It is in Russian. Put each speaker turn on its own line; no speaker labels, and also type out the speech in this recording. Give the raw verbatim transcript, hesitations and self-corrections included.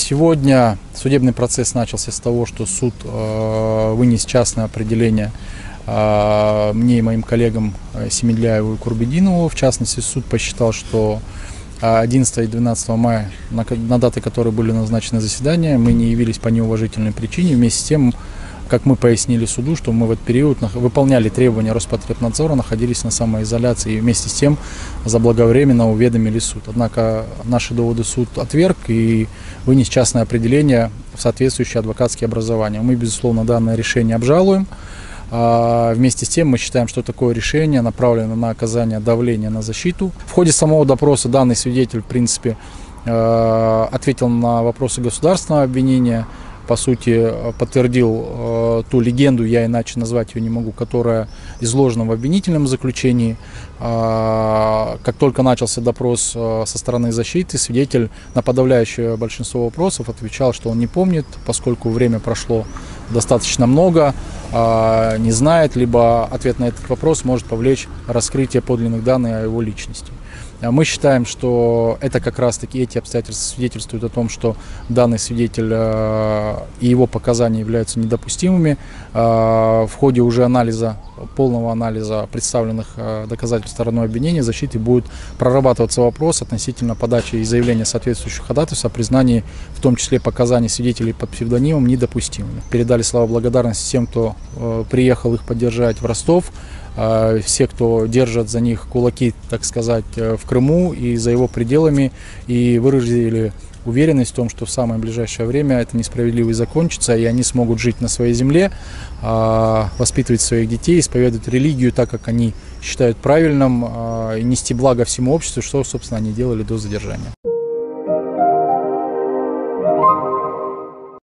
Сегодня судебный процесс начался с того, что суд э, вынес частное определение э, мне и моим коллегам Семедляеву и Курбединову. В частности, суд посчитал, что одиннадцатого и двенадцатого мая, на, на даты, которые были назначены заседания, мы не явились по неуважительной причине. Вместе с тем, как мы пояснили суду, что мы в этот период выполняли требования Роспотребнадзора, находились на самоизоляции и вместе с тем заблаговременно уведомили суд. Однако наши доводы суд отверг и вынес частное определение в соответствующее адвокатские образования. Мы, безусловно, данное решение обжалуем. А вместе с тем мы считаем, что такое решение направлено на оказание давления на защиту. В ходе самого допроса данный свидетель, в принципе, ответил на вопросы государственного обвинения. По сути, подтвердил э, ту легенду, я иначе назвать ее не могу, которая изложена в обвинительном заключении. Э, как только начался допрос э, со стороны защиты, свидетель на подавляющее большинство вопросов отвечал, что он не помнит, поскольку время прошло достаточно много, э, не знает, либо ответ на этот вопрос может повлечь раскрытие подлинных данных о его личности. Мы считаем, что это как раз-таки эти обстоятельства свидетельствуют о том, что данный свидетель э, и его показания являются недопустимыми. Э, в ходе уже анализа, полного анализа представленных э, доказательств стороной обвинения защиты будет прорабатываться вопрос относительно подачи и заявления соответствующих ходатайств о признании, в том числе показаний свидетелей под псевдонимом, недопустимыми. Передали слова благодарности всем, кто э, приехал их поддержать в Ростов. Все, кто держат за них кулаки, так сказать, в Крыму и за его пределами, и выразили уверенность в том, что в самое ближайшее время это несправедливость закончится, и они смогут жить на своей земле, воспитывать своих детей, исповедовать религию так, как они считают правильным, и нести благо всему обществу, что, собственно, они делали до задержания.